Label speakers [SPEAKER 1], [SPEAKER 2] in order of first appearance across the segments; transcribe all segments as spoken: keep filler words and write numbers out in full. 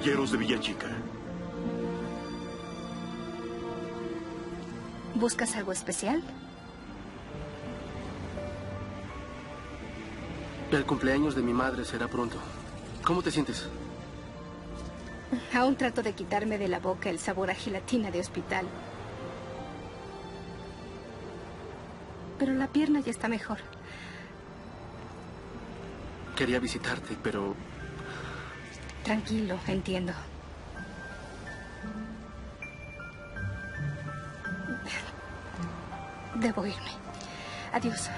[SPEAKER 1] caballeros de Villachica.
[SPEAKER 2] ¿Buscas algo especial?
[SPEAKER 3] El cumpleaños de mi madre será pronto. ¿Cómo te sientes?
[SPEAKER 2] Aún trato de quitarme de la boca el sabor a gelatina de hospital. Pero la pierna ya está mejor.
[SPEAKER 3] Quería visitarte, pero...
[SPEAKER 2] Tranquilo, entiendo. Debo irme. Adiós.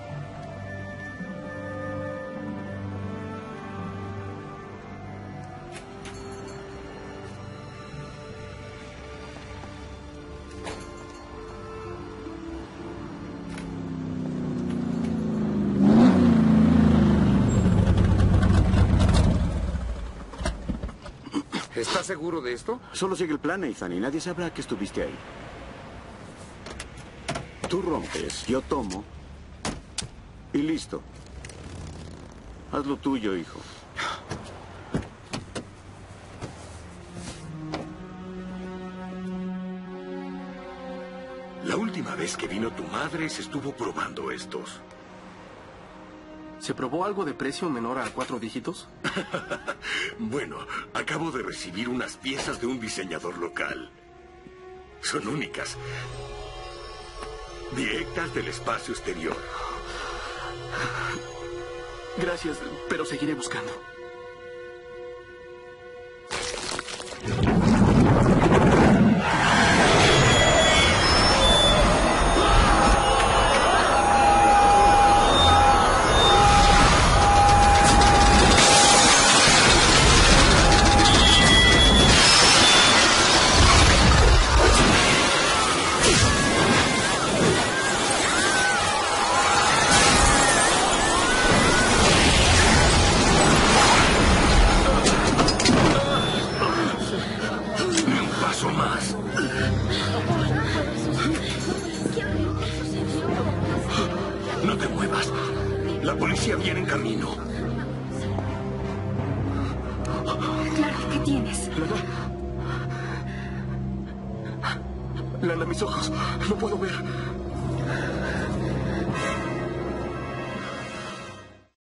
[SPEAKER 4] ¿Estás seguro de esto?
[SPEAKER 5] Solo sigue el plan, Nathan, y nadie sabrá que estuviste ahí. Tú rompes, yo tomo. Y listo. Haz lo tuyo, hijo.
[SPEAKER 1] La última vez que vino tu madre se estuvo probando estos.
[SPEAKER 3] ¿Se probó algo de precio menor a cuatro dígitos?
[SPEAKER 1] Bueno, acabo de recibir unas piezas de un diseñador local. Son únicas. Directas del espacio exterior.
[SPEAKER 3] Gracias, pero seguiré buscando.
[SPEAKER 1] No te muevas. La policía viene en camino.
[SPEAKER 2] Clara, ¿qué tienes?
[SPEAKER 3] Lana. Lana, mis ojos. No puedo ver.